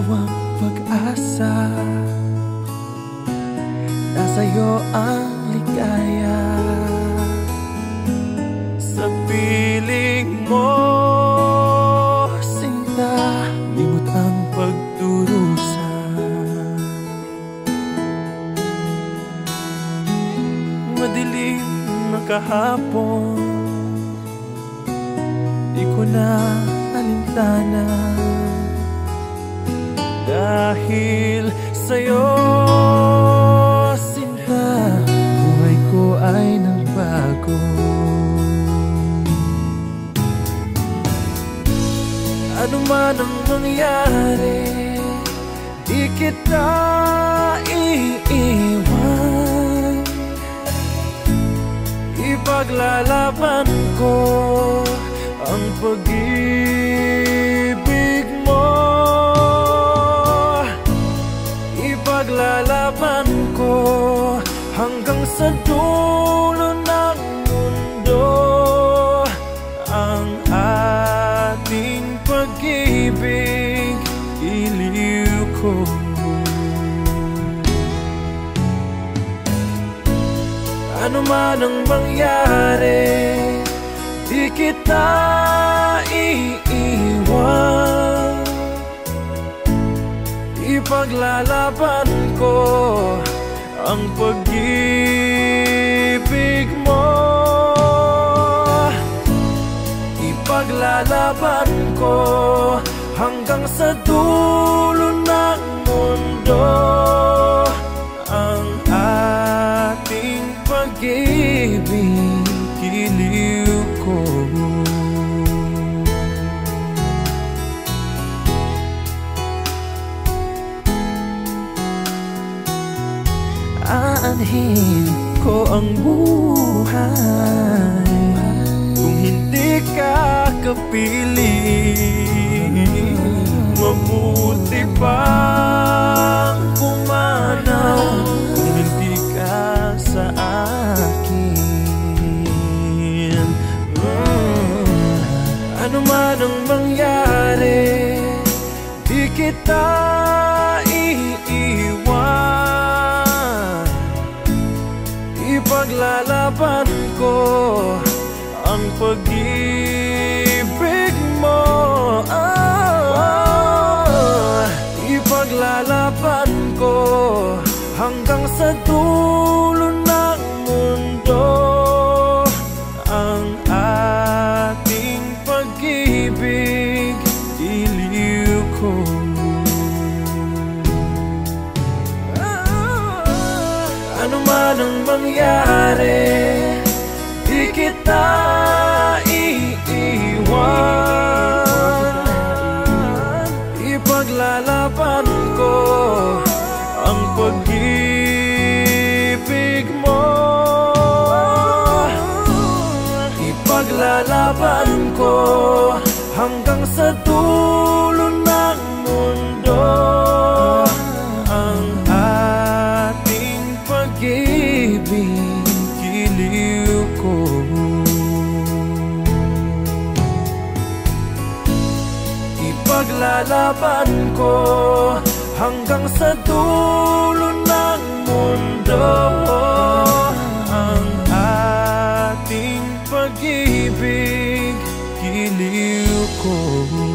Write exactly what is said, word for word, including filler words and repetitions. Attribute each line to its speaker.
Speaker 1: dalawang pag-asa. Nasa'yo ang ligaya. Sa piling mo, sinta, limot ang pagdurusa. Madilim na kahapon, di ko na alintana. Dahil sa'yo, sinta, buhay ko ay nagbago. Ano man ang mangyari, di kita iiwan. Ipaglalaban ko ang pag-ibig mo. Ipaglalaban ko hanggang sa dulo ng mundo ang ating pag-ibig, iliw ko. Ano man ang mangyari, di kita iiwan. Ipaglalaban ko ang pag-ibig mo. Ipaglalaban ko hanggang sa dulo ng mundo ang ating pag-ibig, iliw ko. Aanhin ko ang buhay kung hindi ka kapiling. Mabuti pang pumanaw kung hindi ka sa akin. Ano man ang mangyari, di kita iiwan. Ipaglalaban ko ang pag-ibig mo. Oh, ipaglalaban ko hanggang sa dulo ng mundo ang ating pag-ibig, iliw ko. Ano man ang mangyari, di kita iiwan. Ipaglalaban ko ang pag-ibig mo. Ipaglalaban ko hanggang sa dulo ng mundo ang ating pag-ibig, iliw ko. Ipaglalaban ko hanggang sa dulo ng mundo ang ating pag-ibig, iliw ko.